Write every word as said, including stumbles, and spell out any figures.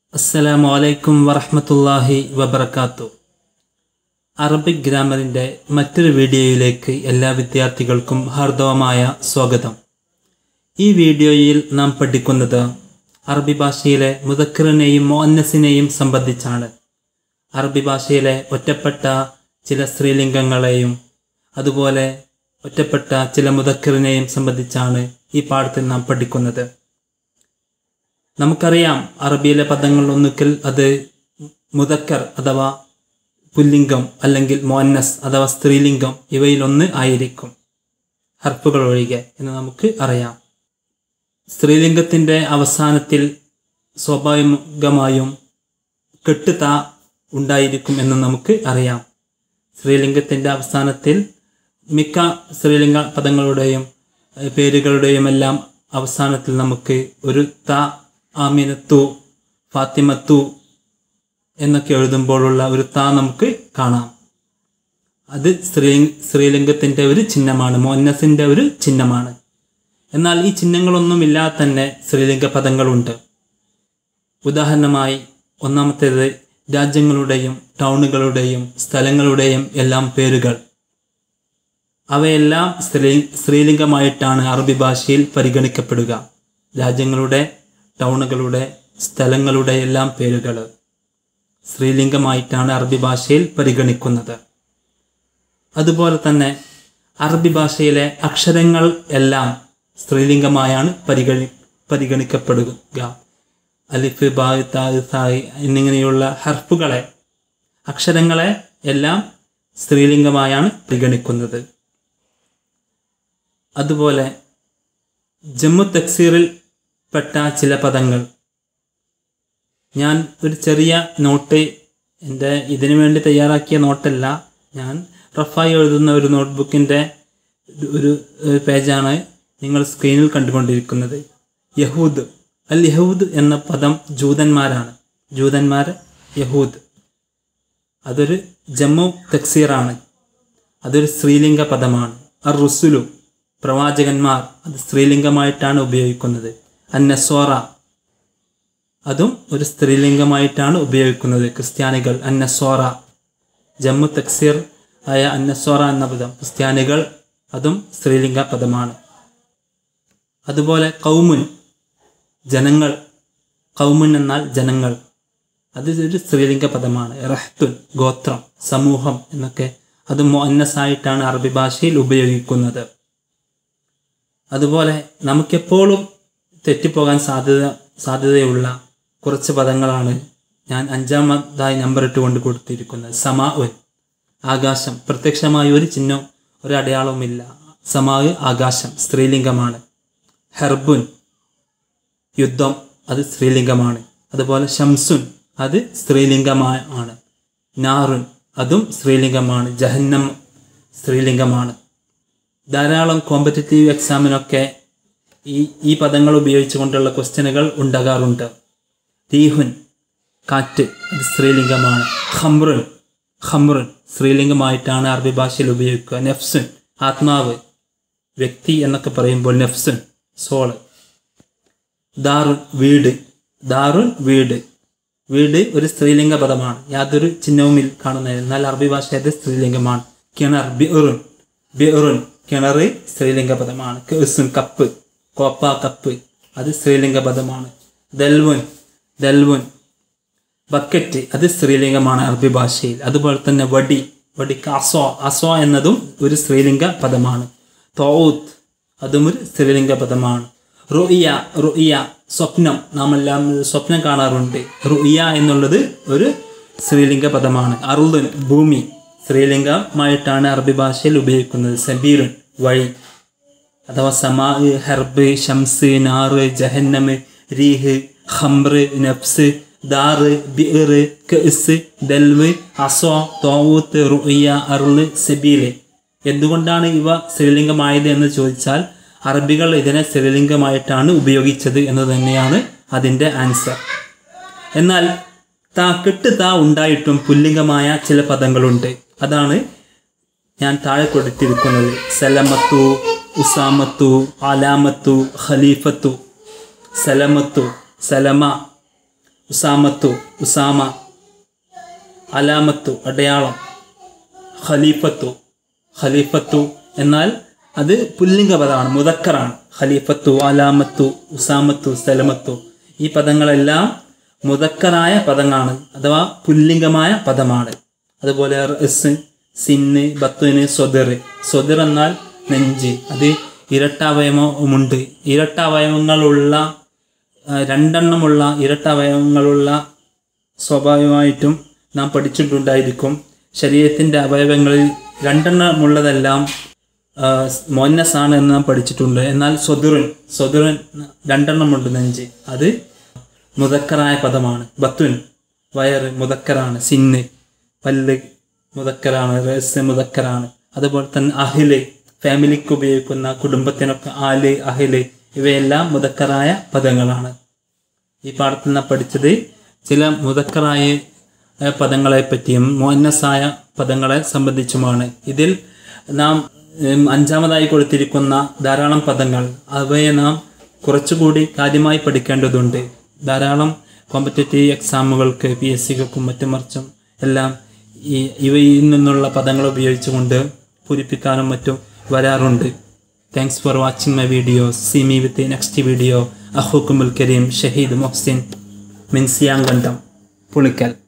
അസ്സലാമു അലൈക്കും വറഹ്മത്തുള്ളാഹി വബറകാതുഹു. അറബിക് ഗ്രാമറിൻ്റെ മറ്റൊരു വീഡിയോയിലേക്ക് എല്ലാ വിദ്യാർത്ഥികൾക്കും ഹാർദവമായ സ്വാഗതം. ഈ വീഡിയോയിൽ നാം പഠിക്കുന്നത് അറബി ഭാഷയിലെ മുദക്കറിനെയും മുഅന്നസിനെയും സംബന്ധിച്ചാണ്. അറബി ഭാഷയിലെ ഒറ്റപ്പെട്ട ചില സ്ത്രീലിംഗങ്ങളെയും അതുപോലെ ഒറ്റപ്പെട്ട ചില മുദക്കറിനെയും സംബന്ധിച്ചാണ് ഈ പാഠത്തിൽ നാം പഠിക്കുന്നത്. നമുക്കറിയാം, അറബിയിലെ പദങ്ങൾ ഒന്നുകിൽ അത് മുദക്കർ അഥവാ പുല്ലിംഗം അല്ലെങ്കിൽ മുഅന്നസ് അഥവാ സ്ത്രീലിംഗം ഇവയിലൊന്ന് ആയിരിക്കും, ഹർഫുകൾ ഒഴികെ എന്ന് നമുക്ക് അറിയാം. സ്ത്രീലിംഗത്തിൻ്റെ അവസാനത്തിൽ സ്വാഭാവികമായും കെട്ട് താ ഉണ്ടായിരിക്കും എന്ന് നമുക്ക് അറിയാം. സ്ത്രീലിംഗത്തിൻ്റെ അവസാനത്തിൽ മിക്ക സ്ത്രീലിംഗ പദങ്ങളുടെയും പേരുകളുടെയും എല്ലാം അവസാനത്തിൽ നമുക്ക് ഒരു ത, ആമിനത്തു, ഫാത്തിമത്തു എന്നൊക്കെ എഴുതുമ്പോഴുള്ള ഒരു ത നമുക്ക് കാണാം. അത് സ്ത്രീ സ്ത്രീലിംഗത്തിൻ്റെ ഒരു ചിഹ്നമാണ്, മുഅന്നസിൻ്റെ ഒരു ചിഹ്നമാണ്. എന്നാൽ ഈ ചിഹ്നങ്ങളൊന്നുമില്ലാതെ തന്നെ സ്ത്രീലിംഗ പദങ്ങളുണ്ട്. ഉദാഹരണമായി ഒന്നാമത്തേത് രാജ്യങ്ങളുടെയും ടൗണുകളുടെയും സ്ഥലങ്ങളുടെയും എല്ലാം പേരുകൾ. അവയെല്ലാം സ്ത്രീ സ്ത്രീലിംഗമായിട്ടാണ് അറബി ഭാഷയിൽ പരിഗണിക്കപ്പെടുക. രാജ്യങ്ങളുടെ, ടൗണുകളുടെ, സ്ഥലങ്ങളുടെ എല്ലാം പേരുകൾ സ്ത്രീലിംഗമായിട്ടാണ് അറബി ഭാഷയിൽ പരിഗണിക്കുന്നത്. അതുപോലെ തന്നെ അറബി ഭാഷയിലെ അക്ഷരങ്ങൾ എല്ലാം സ്ത്രീലിംഗമായാണ് പരിഗണി പരിഗണിക്കപ്പെടുക. അലിഫ്, ബാ, താ, സാ എന്നിങ്ങനെയുള്ള ഹർഫുകളെ, അക്ഷരങ്ങളെ എല്ലാം സ്ത്രീലിംഗമായാണ് പരിഗണിക്കുന്നത്. അതുപോലെ ജമ്മു തക്സീറിൽ പെട്ട ചില പദങ്ങൾ ഞാൻ ഒരു ചെറിയ നോട്ട്, എൻ്റെ ഇതിനു വേണ്ടി തയ്യാറാക്കിയ നോട്ടല്ല, ഞാൻ റഫായി എഴുതുന്ന ഒരു നോട്ട്ബുക്കിൻ്റെ ഒരു പേജാണ് നിങ്ങൾ സ്ക്രീനിൽ കണ്ടുകൊണ്ടിരിക്കുന്നത്. യഹൂദ്, അൽ യഹൂദ് എന്ന പദം ജൂതന്മാരാണ്. ജൂതന്മാർ, യഹൂദ്, അതൊരു ജമ്മു തക്സീറാണ്. അതൊരു സ്ത്രീലിംഗ പദമാണ്. അർ റുസുലു, പ്രവാചകന്മാർ, അത് സ്ത്രീലിംഗമായിട്ടാണ് ഉപയോഗിക്കുന്നത്. അന്നസ്വാറ, അതും ഒരു സ്ത്രീലിംഗമായിട്ടാണ് ഉപയോഗിക്കുന്നത്. ക്രിസ്ത്യാനികൾ, അന്നസ്വാറ, ജമ്മു തക്സീർ ആയ അന്നസ്വാറ എന്ന പദം ക്രിസ്ത്യാനികൾ, അതും സ്ത്രീലിംഗ പദമാണ്. അതുപോലെ കൗമുൻ, ജനങ്ങൾ, കൗമുൻ എന്നാൽ ജനങ്ങൾ, അത് ഒരു സ്ത്രീലിംഗ പദമാണ്. റഹ്തുൻ, ഗോത്രം, സമൂഹം എന്നൊക്കെ അത് മുഅന്നസായിട്ടാണ് അറബി ഭാഷയിൽ ഉപയോഗിക്കുന്നത്. അതുപോലെ നമുക്കെപ്പോഴും തെറ്റിപ്പോകാൻ സാധ്യത സാധ്യതയുള്ള കുറച്ച് പദങ്ങളാണ് ഞാൻ അഞ്ചാമതായി നമ്പർ ഇട്ടുകൊണ്ട് കൊടുത്തിരിക്കുന്നത്. സമാ ഉൻ, ആകാശം, പ്രത്യക്ഷമായ ഒരു ചിഹ്നം, ഒരു അടയാളവുമില്ല. സമാ, ആകാശം, സ്ത്രീലിംഗമാണ്. ഹെർബുൻ, യുദ്ധം, അത് സ്ത്രീലിംഗമാണ്. അതുപോലെ ഷംസുൻ, അത് സ്ത്രീലിംഗമാണ്. നാറുൻ, അതും സ്ത്രീലിംഗമാണ്. ജഹന്നം സ്ത്രീലിംഗമാണ്. ധാരാളം കോമ്പറ്റേറ്റീവ് എക്സാമിനൊക്കെ ഈ ഈ പദങ്ങൾ ഉപയോഗിച്ചുകൊണ്ടുള്ള ക്വസ്റ്റ്യനുകൾ ഉണ്ടാകാറുണ്ട്. റീഹുൻ, കാറ്റ്, അത് സ്ത്രീലിംഗമാണ്. ഖംറുൻ, ഖംറുൻ സ്ത്രീലിംഗമായിട്ടാണ് അറബി ഭാഷയിൽ ഉപയോഗിക്കുക. നഫ്സുൻ, ആത്മാവ്, വ്യക്തി എന്നൊക്കെ പറയുമ്പോൾ നഫ്സുൻ, സോള്. ദാറുൻ, വീട്, ദാറുൻ വീട്, വീട് ഒരു സ്ത്രീലിംഗ പദമാണ്. യാതൊരു ചിഹ്നവും കാണുന്നില്ല, എന്നാൽ അറബി ഭാഷ അത് സ്ത്രീലിംഗമാണ്. കിണർ, ബിറുൻ, ബിറുൻ കിണർ സ്ത്രീലിംഗ പദമാണ്. കെസുൻ, കപ്പ്, കോപ്പ, കപ്പ്, അത് സ്ത്രീലിംഗ പദമാണ്. ദൽവുൻ, ദൽവുൻ ബക്കറ്റ്, അത് സ്ത്രീലിംഗമാണ് അറബി ഭാഷയിൽ. അതുപോലെ തന്നെ വടി, വടിക്ക് അസോ, അസോ എന്നതും ഒരു സ്ത്രീലിംഗ പദമാണ്. തൗത്ത്, അതും ഒരു സ്ത്രീലിംഗ പദമാണ്. റുഇയ, റുഇയ സ്വപ്നം, നാം എല്ലാം സ്വപ്നം കാണാറുണ്ട്. റുഇയ എന്നുള്ളത് ഒരു സ്ത്രീലിംഗ പദമാണ്. അറുദുൻ, ഭൂമി, സ്ത്രീലിംഗമായിട്ടാണ് അറബി ഭാഷയിൽ ഉപയോഗിക്കുന്നത്. സബീറുൻ, വഴി, അഥവാ സമാ, ഹെർബ്, ഷംസ്, നാറ്, ജഹന്നമ്, രീഹ്, ഖംറ്, നഫ്സ്, ദാറ്, ബിർ, കെസ്, ദൽവ്, അസോ, തൗത്ത്, റുഇയ, അർള്, സബീല്. എന്തുകൊണ്ടാണ് ഇവ സ്ത്രീലിംഗമായത് എന്ന് ചോദിച്ചാൽ അറബികൾ ഇതിനെ സ്ത്രീലിംഗമായിട്ടാണ് ഉപയോഗിച്ചത് എന്ന് തന്നെയാണ് അതിൻ്റെ ആൻസർ. എന്നാൽ താ, കെട്ട് താ ഉണ്ടായിട്ടും പുല്ലിംഗമായ ചില പദങ്ങളുണ്ട്. അതാണ് ഞാൻ താഴെ കൊടുത്തിരിക്കുന്നത്. സലമത്തു, ഉസാമത്തു, അലാമത്തു, ഖലീഫത്തു. സലമത്തു, സലമ, ഉസാമത്തു ഉസാമ, അലാമത്തു അടയാളം, ഖലീഫത്തു ഖലീഫത്തു എന്നാൽ അത് പുല്ലിംഗ പദമാണ്, മുദക്കറാണ്. ഖലീഫത്തു, അലാമത്തു, ഉസാമത്തു, സലമത്തു ഈ പദങ്ങളെല്ലാം മുദക്കറായ പദങ്ങളാണ് അഥവാ പുല്ലിംഗമായ പദമാണ്. അതുപോലെ റസ്, സിന്ന്, ബത്തുന്, സ്വദർ. സ്വദർ എന്നാൽ നെഞ്ച്, അത് ഇരട്ടാവയവമുണ്ട്. ഇരട്ടാവയവങ്ങളുള്ള രണ്ടെണ്ണമുള്ള ഇരട്ടാവയവങ്ങളുള്ള സ്വാഭാവികമായിട്ടും നാം പഠിച്ചിട്ടുണ്ടായിരിക്കും. ശരീരത്തിൻ്റെ അവയവങ്ങളിൽ രണ്ടെണ്ണമുള്ളതെല്ലാം മുഅന്നസാണ് എന്ന് നാം പഠിച്ചിട്ടുണ്ട്. എന്നാൽ സ്വദുറൻ സ്വദുറൻ രണ്ടെണ്ണമുണ്ട് നെഞ്ച്, അത് മുദക്കറായ പദമാണ്. ബത്തുൻ വയറ് മുദക്കറാണ്. സിന്ന് പല്ല് മുദക്കറാണ്. റസ് മുദക്കറാണ്. അതുപോലെ തന്നെ അഹില് ഫാമിലിക്ക് ഉപയോഗിക്കുന്ന കുടുംബത്തിനൊക്കെ ആല്, അഹില് ഇവയെല്ലാം മുദക്കറായ പദങ്ങളാണ്. ഈ പാഠത്തിൽ നാം പഠിച്ചത് ചില മുദക്കറായ പദങ്ങളെ പറ്റിയും മുഅന്നസായ പദങ്ങളെ സംബന്ധിച്ചുമാണ്. ഇതിൽ നാം അഞ്ചാമതായി കൊടുത്തിരിക്കുന്ന ധാരാളം പദങ്ങൾ, അവയെ നാം കുറച്ചുകൂടി കാര്യമായി പഠിക്കേണ്ടതുണ്ട്. ധാരാളം കോമ്പറ്റേറ്റീവ് എക്സാമുകൾക്ക്, പി എസ് സികൾക്കും മറ്റും മറിച്ചും എല്ലാം ഈ ഇവയിൽ നിന്നുള്ള പദങ്ങൾ ഉപയോഗിച്ചുകൊണ്ട് പൂരിപ്പിക്കാനും മറ്റും വരാറുണ്ട്. Thanks for watching my video. See me with next video. അഹൂക്കുമുൽ കരീം ഷഹീദ് മുഹ്സിൻ മിൻസിയാങ്കണ്ടം പുളിക്കൽ.